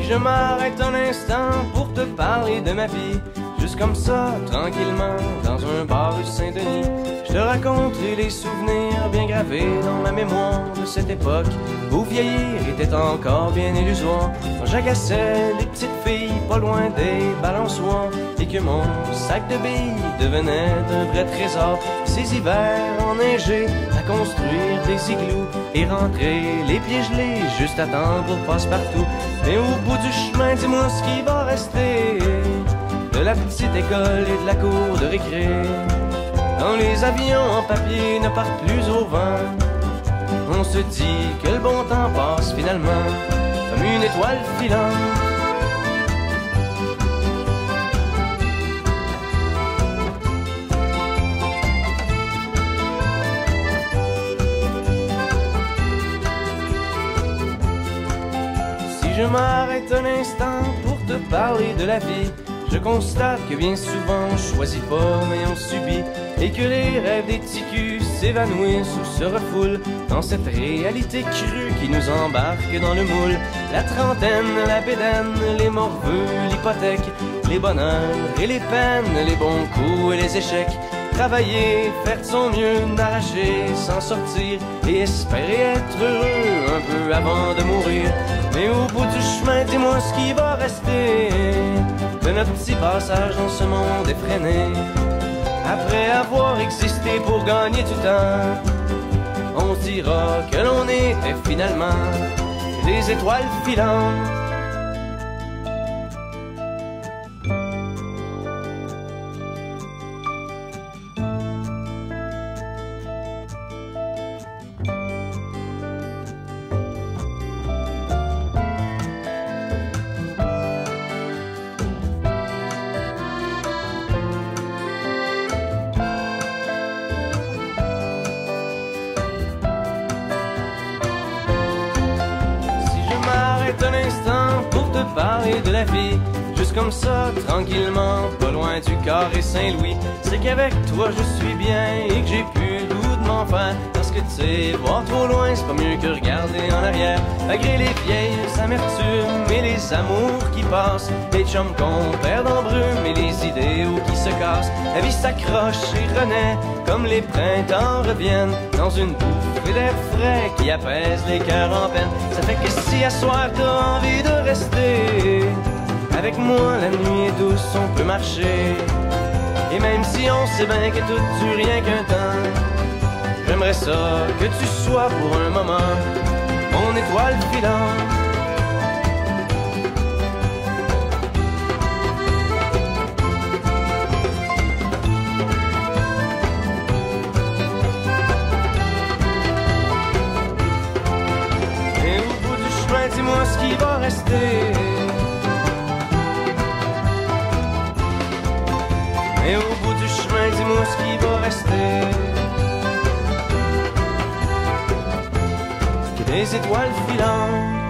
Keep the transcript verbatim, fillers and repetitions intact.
je m'arrête un instant pour te parler de ma vie, juste comme ça, tranquillement, dans un bar rue Saint-Denis, je te raconterai les souvenirs bien gravés dans ma mémoire de cette époque où vieillir était encore bien illusoire, quand j'agaçais les petites filles pas loin des balançoires et que mon sac de billes devenait un vrai trésor. Ces hivers enneigés à construire des igloos et rentrer les pieds gelés juste à temps pour passe-partout. Mais au bout du chemin, dis-moi ce qui va rester de la petite école et de la cour de récré, quand les avions en papier ne partent plus au vent. On se dit que le bon temps passe finalement comme une étoile filante. Si je m'arrête un instant pour te parler de la vie, je constate que bien souvent on choisit pas mais on subit, et que les rêves des ticus s'évanouissent ou se refoulent dans cette réalité crue qui nous embarque dans le moule. La trentaine, la bédaine, les morveux, l'hypothèque, les bonheurs et les peines, les bons coups et les échecs. Travailler, faire de son mieux, n'arracher, s'en sortir et espérer être heureux un peu avant de mourir. Mais au bout du chemin, dis-moi ce qui va rester de notre petit passage dans ce monde effréné. Après avoir existé pour gagner du temps, on dira que l'on était finalement des étoiles filantes. Un instant pour te parler de la vie, juste comme ça, tranquillement, pas loin du carré Saint-Louis, c'est qu'avec toi je suis bien et que j'ai plus le goût de m'en faire, parce que tu sais, voir trop loin c'est pas mieux que regarder en arrière, malgré les vieilles amertumes et les amours qui passent, les chums qu'on perd en brume et les idéaux qui se cassent, la vie s'accroche et renaît comme les printemps reviennent dans une bouffée d'air frais qui apaise les cœurs en peine. Ça fait que si à soir t'as envie de rester avec moi, la nuit est douce, on peut marcher, et même si on sait bien que tout dure rien qu'un temps, j'aimerais ça que tu sois pour un moment mon étoile filante. Dis-moi ce qui va rester, et au bout du chemin, dis-moi ce qui va rester, que des étoiles filantes.